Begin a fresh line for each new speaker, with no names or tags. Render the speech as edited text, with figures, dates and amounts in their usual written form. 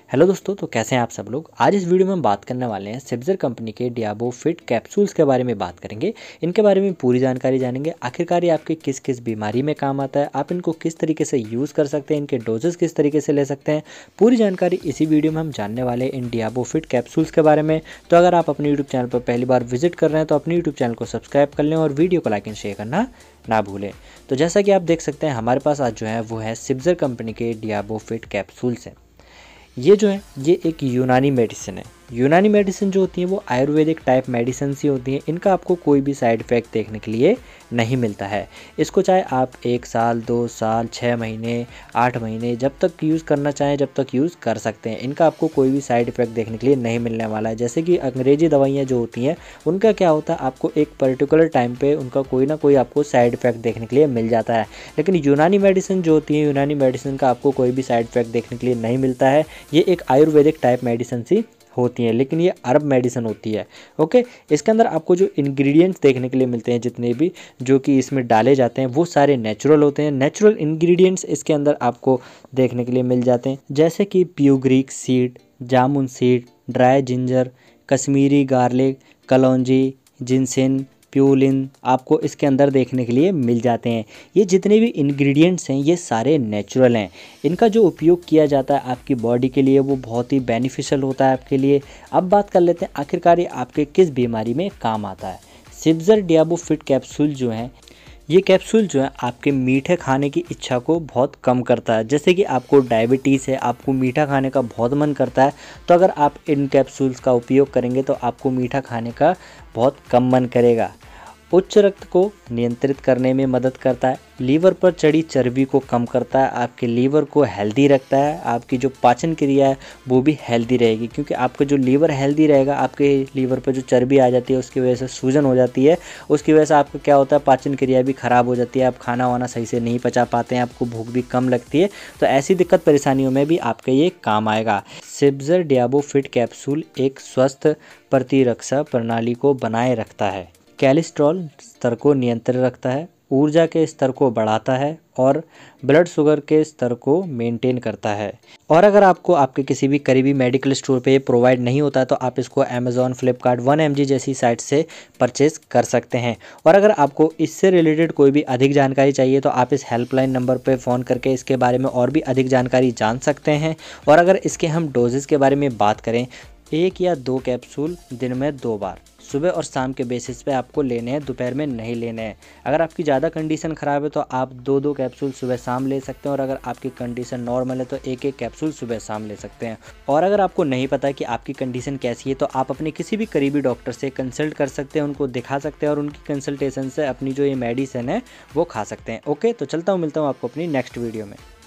Hello दोस्तों, तो कैसे हैं आप सब लोग। आज इस वीडियो में हम बात करने वाले हैं सिब्ज़र कंपनी के डियाबो फिट कैप्सूल्स के बारे में बात करेंगे। इनके बारे में पूरी जानकारी जानेंगे। आखिरकार ये आपके किस किस बीमारी में काम आता है, आप इनको किस तरीके से यूज़ कर सकते हैं, इनके डोजेस किस तरीके से ले सकते हैं, पूरी जानकारी इसी वीडियो में हम जानने वाले हैं इन डियाबो फिट कैप्सूल्स के बारे में। तो अगर आप अपने यूट्यूब चैनल पर पहली बार विजिट कर रहे हैं तो अपने यूट्यूब चैनल को सब्सक्राइब कर लें और वीडियो को लाइक एंड शेयर करना ना भूलें। तो जैसा कि आप देख सकते हैं हमारे पास आज जो है वो है सिब्ज़र कंपनी के डियाबो फिट कैप्सूल्स हैं। ये जो है ये एक यूनानी मेडिसिन है। यूनानी मेडिसिन जो होती है वो आयुर्वेदिक टाइप मेडिसिन ही होती हैं। इनका आपको कोई भी साइड इफ़ेक्ट देखने के लिए नहीं मिलता है। इसको चाहे आप 1 साल 2 साल 6 महीने 8 महीने जब तक यूज़ करना चाहें जब तक यूज़ कर सकते हैं। इनका आपको कोई भी साइड इफ़ेक्ट देखने के लिए नहीं मिलने वाला है। जैसे कि अंग्रेजी दवाइयाँ जो होती हैं उनका क्या होता है, आपको एक पर्टिकुलर टाइम पे उनका कोई ना कोई आपको साइड इफ़ेक्ट देखने के लिए मिल जाता है। लेकिन यूनानी मेडिसिन जो होती है, यूनानी मेडिसिन का आपको कोई भी साइड इफ़ेक्ट देखने के लिए नहीं मिलता है। ये एक आयुर्वेदिक टाइप मेडिसिन सी होती हैं, लेकिन ये अरब मेडिसिन होती है। ओके, इसके अंदर आपको जो इंग्रेडिएंट्स देखने के लिए मिलते हैं, जितने भी जो कि इसमें डाले जाते हैं वो सारे नेचुरल होते हैं। नेचुरल इंग्रेडिएंट्स इसके अंदर आपको देखने के लिए मिल जाते हैं, जैसे कि fenugreek seed, jamun seed, dry ginger, Kashmiri garlic, kalonji, ginseng, प्यूलिन आपको इसके अंदर देखने के लिए मिल जाते हैं। ये जितने भी इंग्रेडिएंट्स हैं ये सारे नेचुरल हैं। इनका जो उपयोग किया जाता है आपकी बॉडी के लिए वो बहुत ही बेनिफिशियल होता है आपके लिए। अब बात कर लेते हैं आखिरकार ये आपके किस बीमारी में काम आता है। सिब्ज़र डियाबो फिट कैप्सूल जो हैं, ये कैप्सूल जो है आपके मीठे खाने की इच्छा को बहुत कम करता है। जैसे कि आपको डायबिटीज़ है, आपको मीठा खाने का बहुत मन करता है, तो अगर आप इन कैप्सूल्स का उपयोग करेंगे तो आपको मीठा खाने का बहुत कम मन करेगा। उच्च रक्त को नियंत्रित करने में मदद करता है। लीवर पर चढ़ी चर्बी को कम करता है, आपके लीवर को हेल्दी रखता है। आपकी जो पाचन क्रिया है वो भी हेल्दी रहेगी, क्योंकि आपका जो लीवर हेल्दी रहेगा, आपके लीवर पर जो चर्बी आ जाती है उसकी वजह से सूजन हो जाती है। उसकी वजह से आपका क्या होता है, पाचन क्रिया भी ख़राब हो जाती है, आप खाना वाना सही से नहीं पचा पाते हैं, आपको भूख भी कम लगती है। तो ऐसी दिक्कत परेशानियों में भी आपके ये काम आएगा। सिब्ज़र डियाबो फिट कैप्सूल एक स्वस्थ प्रतिरक्षा प्रणाली को बनाए रखता है, कोलेस्ट्रॉल स्तर को नियंत्रित रखता है, ऊर्जा के स्तर को बढ़ाता है और ब्लड शुगर के स्तर को मेंटेन करता है। और अगर आपको आपके किसी भी करीबी मेडिकल स्टोर पे ये प्रोवाइड नहीं होता है तो आप इसको अमेज़ॉन, फ्लिपकार्ट, 1mg जैसी साइट से परचेज़ कर सकते हैं। और अगर आपको इससे रिलेटेड कोई भी अधिक जानकारी चाहिए तो आप इस हेल्पलाइन नंबर पे फ़ोन करके इसके बारे में और भी अधिक जानकारी जान सकते हैं। और अगर इसके हम डोजेज़ के बारे में बात करें, 1 या 2 कैप्सूल दिन में 2 बार सुबह और शाम के बेसिस पे आपको लेने हैं, दोपहर में नहीं लेने हैं। अगर आपकी ज़्यादा कंडीशन ख़राब है तो आप 2-2 कैप्सूल सुबह शाम ले सकते हैं, और अगर आपकी कंडीशन नॉर्मल है तो 1-1 कैप्सूल सुबह शाम ले सकते हैं। और अगर आपको नहीं पता कि आपकी कंडीशन कैसी है तो आप अपने किसी भी करीबी डॉक्टर से कंसल्ट कर सकते हैं, उनको दिखा सकते हैं और उनकी कंसल्टेशन से अपनी जो ये मेडिसिन है वो खा सकते हैं। ओके, तो चलता हूँ, मिलता हूँ आपको अपनी नेक्स्ट वीडियो में।